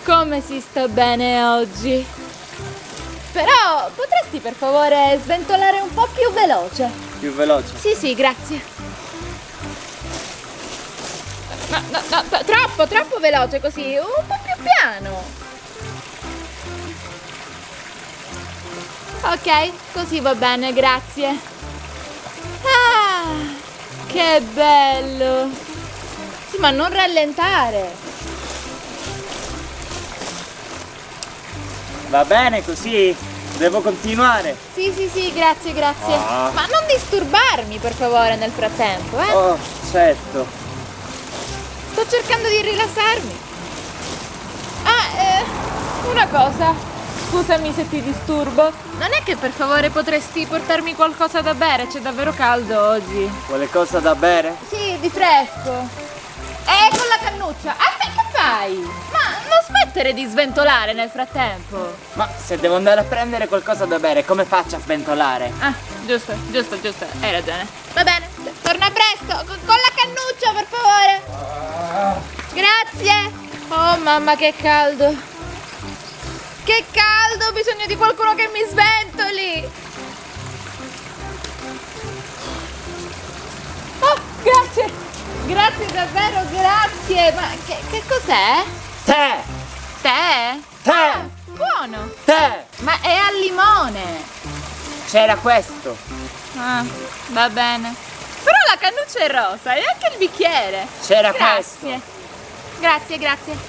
come si sta bene oggi. Però potresti per favore sventolare un po' più veloce? Più veloce? Sì, grazie. No, troppo veloce così, un po' più piano. Ok, così va bene, grazie. Ah, che bello. Sì, ma non rallentare. Va bene così? Devo continuare? Sì, grazie. Ah. Ma non disturbarmi per favore nel frattempo, eh? Oh, certo. Sto cercando di rilassarmi. Una cosa. Scusami se ti disturbo. Non è che per favore potresti portarmi qualcosa da bere? C'è davvero caldo oggi. Vuole cosa da bere? Sì, di fresco. Con la cannuccia. Aspetta, che fai? Ma non smettere di sventolare nel frattempo. Ma se devo andare a prendere qualcosa da bere, come faccio a sventolare? Ah, giusto. Hai ragione. Va bene, torna presto. Con la cannuccia, per favore. Grazie. Oh, mamma, che caldo. Che caldo, ho bisogno di qualcuno che mi sventoli. Oh, grazie. Grazie davvero, grazie. Ma che cos'è? Tè! Tè? Tè! Ah, buono. Tè! Ma è al limone. C'era questo. Ah, va bene. Però la cannuccia è rosa e anche il bicchiere. C'era Grazie. Grazie.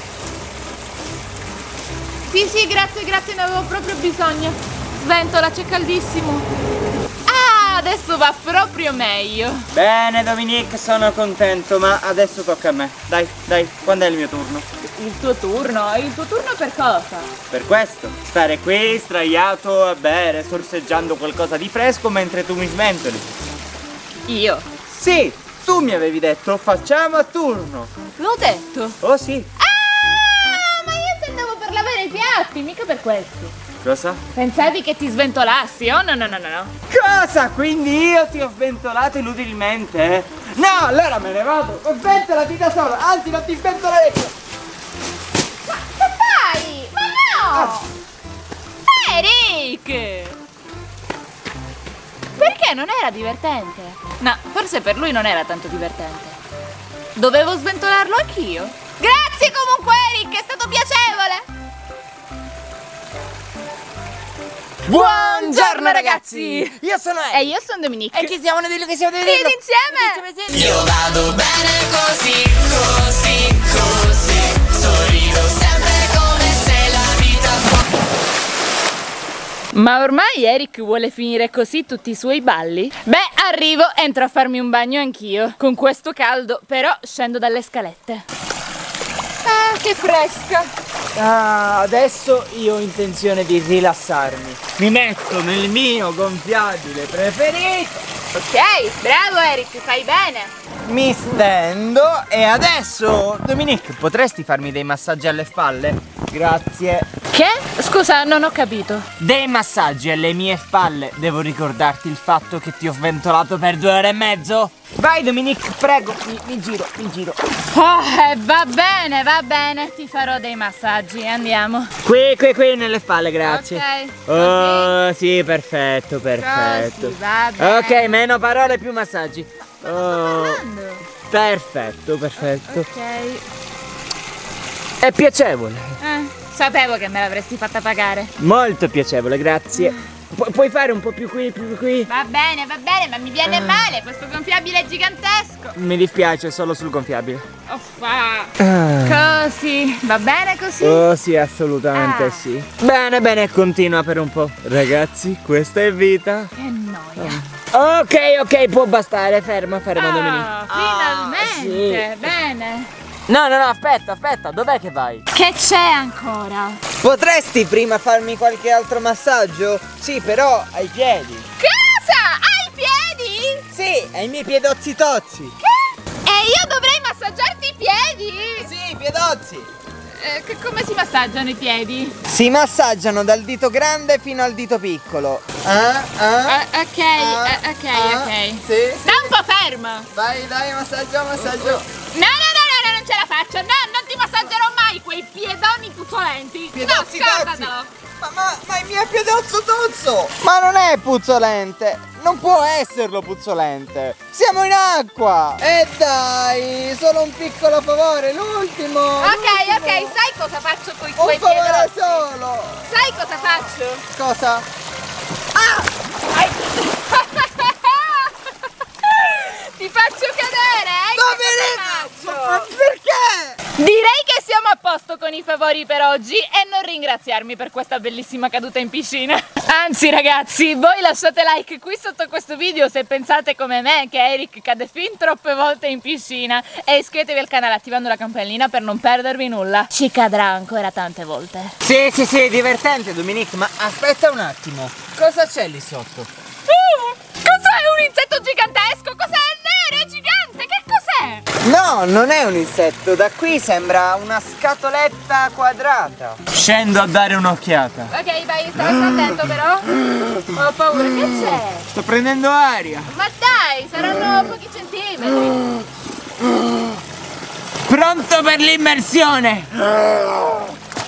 Sì, grazie, ne avevo proprio bisogno. Sventola, c'è caldissimo. Ah, adesso va proprio meglio. Bene Dominique, sono contento, ma adesso tocca a me. Dai, quando è il mio turno? Il tuo turno? Il tuo turno per cosa? Per questo, stare qui sdraiato a bere, sorseggiando qualcosa di fresco mentre tu mi sventoli. Io? Sì, tu mi avevi detto facciamo a turno. L'ho detto. Oh sì. Ah, ma io intendevo per lavare i piatti, mica per questo. Cosa? Pensavi che ti sventolassi? Oh no. Cosa? Quindi io ti ho sventolato inutilmente? No, allora me ne vado. Sventolati da sola, anzi non ti sventolerei più. Ma che fai? Ma no! Eric! Perché non era divertente? No, forse per lui non era tanto divertente. Dovevo sventolarlo anch'io? Grazie comunque Eric, è stato piacevole! Buongiorno ragazzi! Io sono Eric. E io sono Dominique. E chi siamo noi? Dillo che siamo noi. Vieni insieme! Io vado bene così, sorrido sempre come se la vita Ma ormai Eric vuole finire così tutti i suoi balli? Beh, arrivo, entro a farmi un bagno anch'io. Con questo caldo, però scendo dalle scalette. Ah, che fresca! Ah, adesso io ho intenzione di rilassarmi. Mi metto nel mio gonfiabile preferito. Ok, bravo Eric, fai bene. Mi stendo e adesso, Dominique, potresti farmi dei massaggi alle spalle? Grazie. Che? Scusa, non ho capito. Dei massaggi alle mie spalle. Devo ricordarti il fatto che ti ho sventolato per 2 ore e mezzo. Vai Dominique, prego, mi giro. Oh, va bene, ti farò dei massaggi, andiamo. Qui, nelle spalle, grazie. Ok. Oh, sì, perfetto. Così, va bene. Ok, meno parole, più massaggi. Oh, perfetto. Ok. È piacevole. Sapevo che me l'avresti fatta pagare. Molto piacevole, grazie. Puoi fare un po' più qui? Va bene, ma mi viene male, questo gonfiabile è gigantesco. Mi dispiace, solo sul gonfiabile. Così, va bene così? Oh sì, assolutamente sì. Bene, continua per un po'. Ragazzi, questa è vita. Che noia. Ok, può bastare, ferma Dominique. Finalmente, Sì. Bene. No, aspetta, dov'è che vai? Che c'è ancora? Potresti prima farmi qualche altro massaggio? Sì, però ai piedi. Cosa? Ai piedi? Sì, ai miei piedozzi tozzi. Che? E io dovrei massaggiarti i piedi? Sì, piedozzi. Come si massaggiano i piedi? Si massaggiano dal dito grande fino al dito piccolo. Ok. Sì. Sta un po' fermo. Vai, massaggio. No, non ce la faccio. No, non ti massaggerò mai quei piedoni schifo! Ma non è puzzolente! Non può esserlo puzzolente! Siamo in acqua! E dai, solo un piccolo favore, l'ultimo! Ok, sai cosa faccio con i tuoi Un favore piedozzi? solo! Sai cosa faccio? Cosa? Ti faccio cadere, Ma perché? Direi che siamo a posto con i favori per oggi e non ringraziarmi per questa bellissima caduta in piscina. Anzi ragazzi, voi lasciate like qui sotto questo video se pensate come me che Eric cade fin troppe volte in piscina e iscrivetevi al canale attivando la campanellina per non perdervi nulla. Ci cadrà ancora tante volte. Sì, divertente Dominique, ma aspetta un attimo. Cosa c'è lì sotto? Cos'è un insetto gigantesco? Cos'è? È nero, è gigante, che cos'è? No, non è un insetto, da qui sembra una scatoletta quadrata. Scendo a dare un'occhiata. Ok, vai, stai attento però. Ho paura, che c'è? Sto prendendo aria. Ma dai, saranno pochi centimetri. Pronto per l'immersione.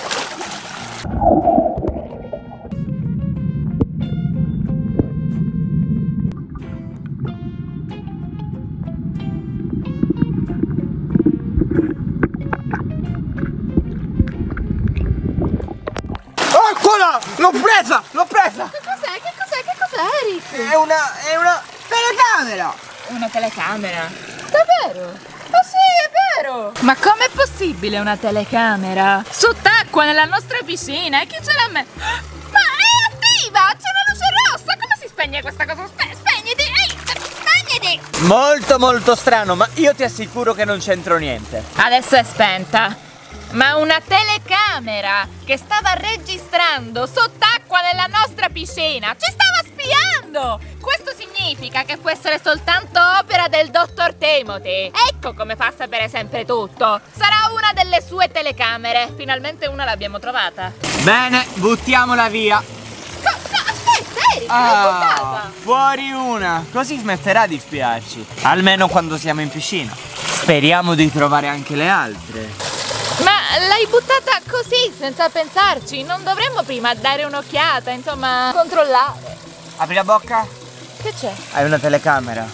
Eccola! L'ho presa! Che cos'è, Eric? È una telecamera! Una telecamera? Davvero? Oh sì, è vero! Ma com'è possibile una telecamera? Sott'acqua nella nostra piscina? E chi ce l'ha messo? Ma è attiva! C'è una luce rossa! Come si spegne questa cosa? Spegniti! Ehi, spegniti! Molto strano, ma io ti assicuro che non c'entro niente. Adesso è spenta. Ma una telecamera che stava registrando sott'acqua nella nostra piscina ci stava spiando! Questo significa che può essere soltanto opera del dottor Timothy. Ecco come fa a sapere sempre tutto. Sarà una delle sue telecamere. Finalmente una l'abbiamo trovata. Bene, buttiamola via. Aspetta, Eric, l'ho buttata. Fuori una. Così smetterà di spiarci. Almeno quando siamo in piscina. Speriamo di trovare anche le altre. Ma l'hai buttata così, senza pensarci. Non dovremmo prima dare un'occhiata, insomma, controllare. Apri la bocca. Che c'è? Hai una telecamera?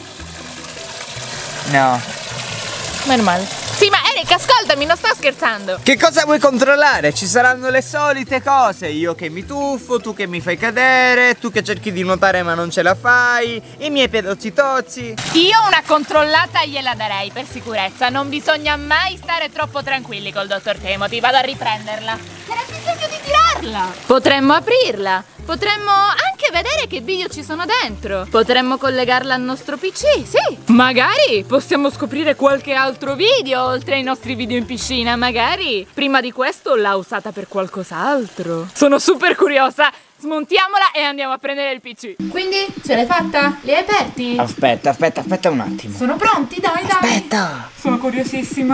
No. Meno male. Sì, ma Eric, ascoltami, non sto scherzando. Che cosa vuoi controllare? Ci saranno le solite cose. Io che mi tuffo, tu che mi fai cadere, tu che cerchi di nuotare ma non ce la fai, i miei piedozzi tozzi. Io una controllata gliela darei per sicurezza. Non bisogna mai stare troppo tranquilli col dottor Timothy. Vado a riprenderla. C'era bisogno di tirarla. Potremmo aprirla. Potremmo anche vedere che video ci sono dentro. Potremmo collegarla al nostro PC, sì. Magari possiamo scoprire qualche altro video oltre ai nostri video in piscina. Magari prima di questo l'ha usata per qualcos'altro. Sono super curiosa. Smontiamola e andiamo a prendere il PC. Quindi ce l'hai fatta? Li hai aperti? Aspetta un attimo. Sono pronti? Dai. Aspetta. Sono curiosissima.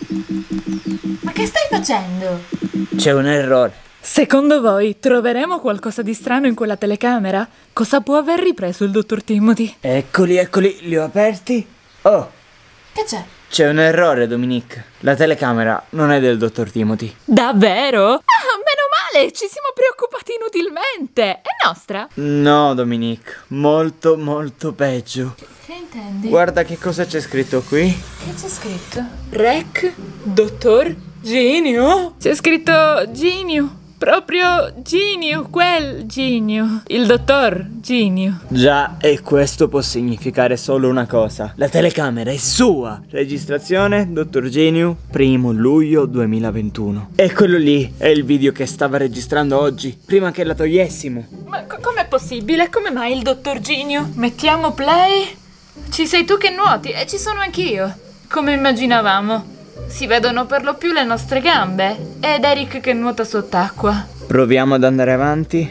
Ma che stai facendo? C'è un errore. Secondo voi troveremo qualcosa di strano in quella telecamera? Cosa può aver ripreso il dottor Timothy? Eccoli, li ho aperti. Oh, Che c'è? c'è un errore, Dominique. La telecamera non è del dottor Timothy. Davvero? Ah, meno male, ci siamo preoccupati inutilmente. È nostra? No, Dominique, molto peggio. Che intendi? Guarda che cosa c'è scritto qui. Che c'è scritto? Rec, dottor Genio? C'è scritto Genio. Proprio Genio, quel Genio. Il dottor Genio. Già, e questo può significare solo una cosa. La telecamera è sua. Registrazione, dottor Genio, 1 luglio 2021. E quello lì è il video che stava registrando oggi, prima che la togliessimo. Ma com'è possibile? Come mai il dottor Genio? Mettiamo play. Ci sei tu che nuoti e ci sono anch'io. Come immaginavamo. Si vedono per lo più le nostre gambe ed Eric che nuota sott'acqua. Proviamo ad andare avanti.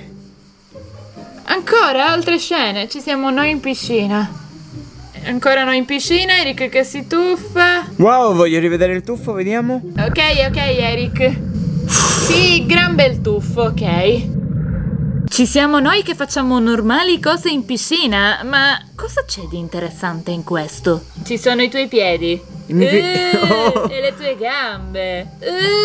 Ancora altre scene, ci siamo noi in piscina. Ancora noi in piscina, Eric che si tuffa. Wow, voglio rivedere il tuffo, vediamo. Ok, Eric. Sì, gran bel tuffo, ok. Ci siamo noi che facciamo normali cose in piscina, ma cosa c'è di interessante in questo? Ci sono i tuoi piedi. I miei oh. E le tue gambe.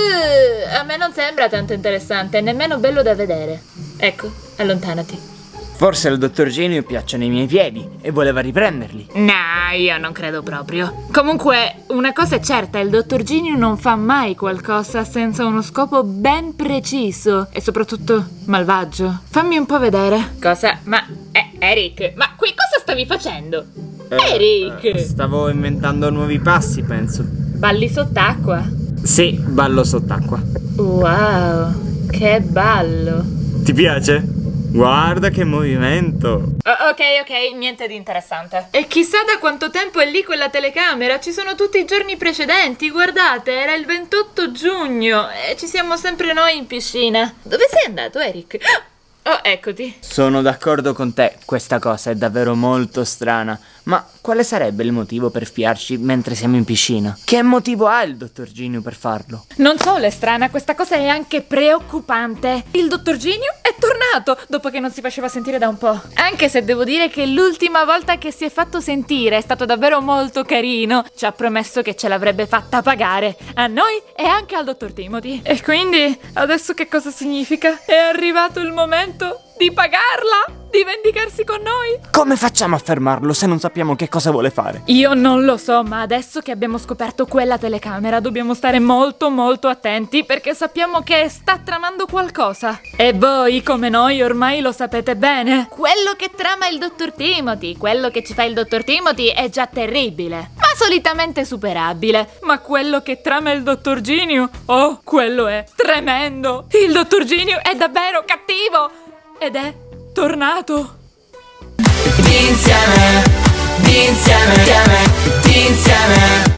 A me non sembra tanto interessante, nemmeno bello da vedere. Ecco, allontanati. Forse al dottor Genio piacciono i miei piedi e voleva riprenderli. No, io non credo proprio. Comunque, una cosa è certa, il dottor Genio non fa mai qualcosa senza uno scopo ben preciso e soprattutto malvagio. Fammi un po' vedere. Cosa? Ma, Eric, ma qui cosa stavi facendo? Eric! Stavo inventando nuovi passi, penso. Balli sott'acqua? Sì, ballo sott'acqua. Wow, che ballo. Ti piace? Guarda che movimento. Ok, niente di interessante. E chissà da quanto tempo è lì quella telecamera. Ci sono tutti i giorni precedenti. Guardate, era il 28 giugno e ci siamo sempre noi in piscina. Dove sei andato, Eric? Oh, eccoti. Sono d'accordo con te, questa cosa è davvero molto strana. Ma quale sarebbe il motivo per spiarci mentre siamo in piscina? Che motivo ha il dottor Genio per farlo? Non solo è strana, questa cosa è anche preoccupante. Il dottor Genio è tornato dopo che non si faceva sentire da un po'. Anche se devo dire che l'ultima volta che si è fatto sentire è stato davvero molto carino. Ci ha promesso che ce l'avrebbe fatta pagare a noi e anche al dottor Timothy. E quindi adesso che cosa significa? È arrivato il momento di pagarla, di vendicarsi con noi. Come facciamo a fermarlo se non sappiamo che cosa vuole fare? Io non lo so, ma adesso che abbiamo scoperto quella telecamera dobbiamo stare molto attenti perché sappiamo che sta tramando qualcosa. E voi, come noi, ormai lo sapete bene. Quello che trama il dottor Timothy, quello che ci fa il dottor Timothy è già terribile, ma solitamente superabile. Ma quello che trama il dottor Genio, oh, quello è tremendo. Il dottor Genio è davvero cattivo ed è tornato. D'insieme